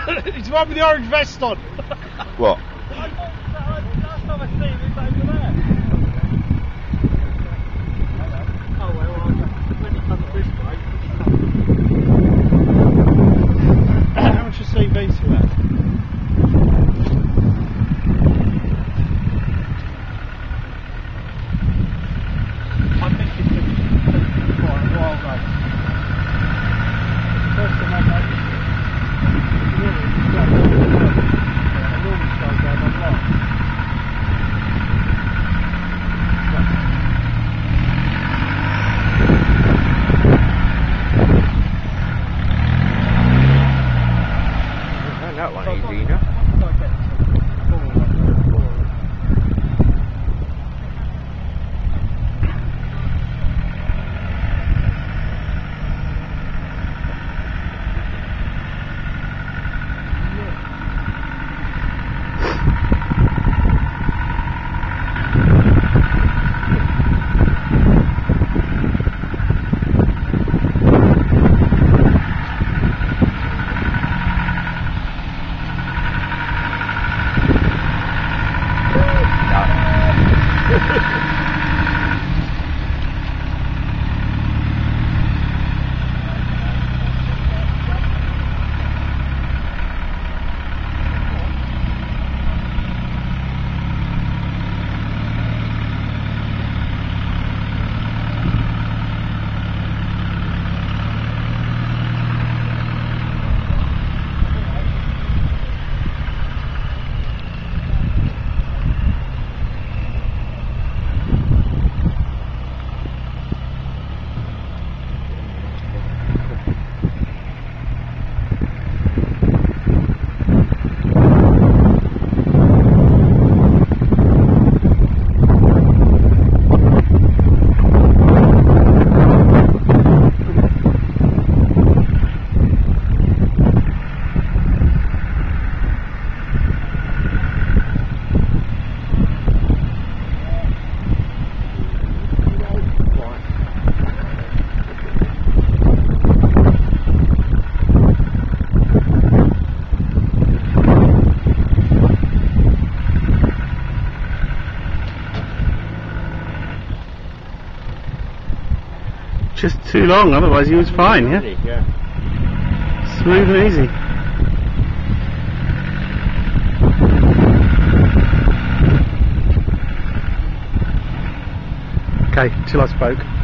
It's the one with the orange vest on. What? Last time I seen it, it's over there. Oh well, when he comes this way. How much is CV to that? I think it's been quite a while though. First time I noticed it. That one easy enough. Just too long, otherwise he was fine, yeah? Yeah. Smooth and easy. Okay, till I spoke.